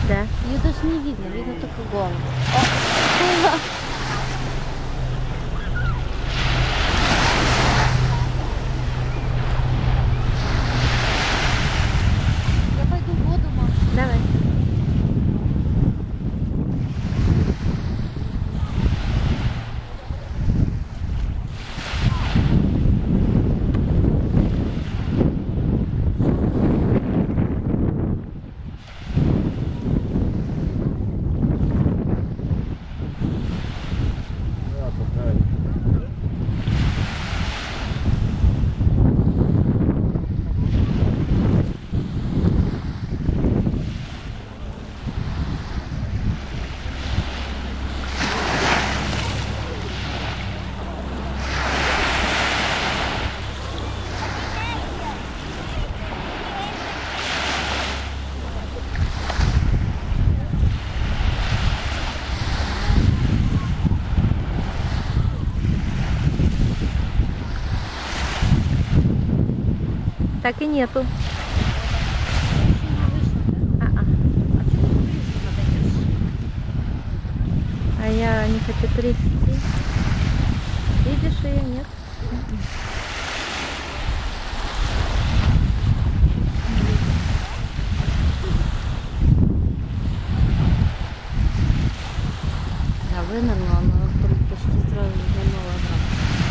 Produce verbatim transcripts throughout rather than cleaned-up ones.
Да. Ее даже не видно, видно только голову. Я пойду в воду, мам. Давай. Так и нету. А-а. А я не хочу трясти. Видишь ее? Нет? Да, вынырнула, но почти сразу вернула обратно.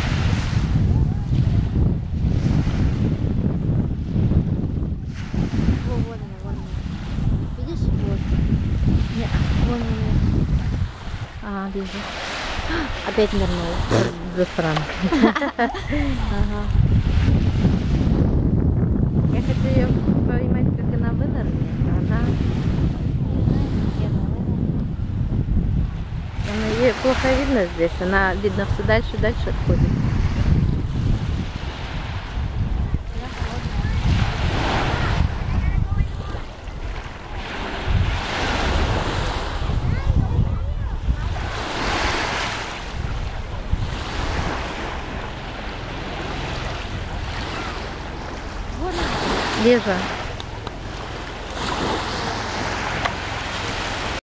Во, вон она, вон она. Видишь? Вот. Нет. Вон она. А, вижу. Опять нырнула. Засранка. Ага. Я хочу ее поймать, как она вынырнет. Она... Она ее плохо видно здесь. Она, видно, все дальше и дальше отходит. Вижу.